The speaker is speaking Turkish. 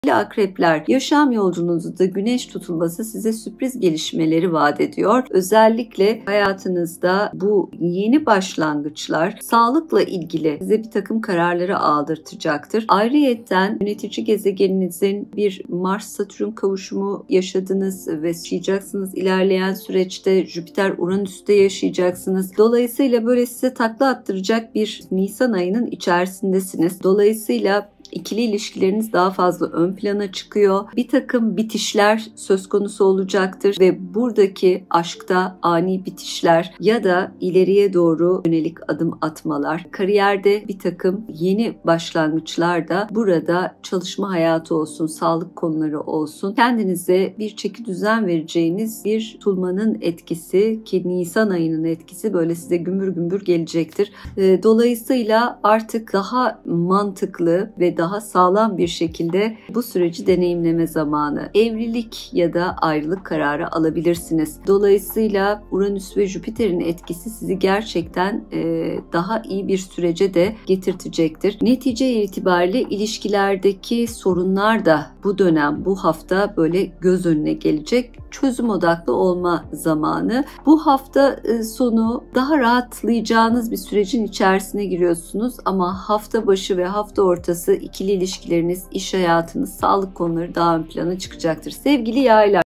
Akrepler, yaşam yolculuğunuzda güneş tutulması size sürpriz gelişmeleri vaat ediyor. Özellikle hayatınızda bu yeni başlangıçlar sağlıkla ilgili size bir takım kararları aldırtacaktır. Ayrıyeten yönetici gezegeninizin bir Mars-Satürn kavuşumu yaşadınız ve yaşayacaksınız. İlerleyen süreçte Jüpiter-Uranüs'te yaşayacaksınız. Dolayısıyla böyle size takla attıracak bir Nisan ayının içerisindesiniz. Dolayısıyla İkili ilişkileriniz daha fazla ön plana çıkıyor. Bir takım bitişler söz konusu olacaktır ve buradaki aşkta ani bitişler ya da ileriye doğru yönelik adım atmalar, kariyerde bir takım yeni başlangıçlar da burada çalışma hayatı olsun, sağlık konuları olsun, kendinize bir çeki düzen vereceğiniz bir tutulmanın etkisi ki Nisan ayının etkisi böyle size gümbür gümbür gelecektir. Dolayısıyla artık daha mantıklı ve daha sağlam bir şekilde bu süreci deneyimleme zamanı. Evlilik ya da ayrılık kararı alabilirsiniz. Dolayısıyla Uranüs ve Jüpiter'in etkisi sizi gerçekten daha iyi bir sürece de getirtecektir. Netice itibariyle ilişkilerdeki sorunlar da bu dönem, bu hafta böyle göz önüne gelecek. Çözüm odaklı olma zamanı. Bu hafta sonu daha rahatlayacağınız bir sürecin içerisine giriyorsunuz ama hafta başı ve hafta ortası ikili ilişkileriniz, iş hayatınız, sağlık konuları daha ön plana çıkacaktır. Sevgili yaylar.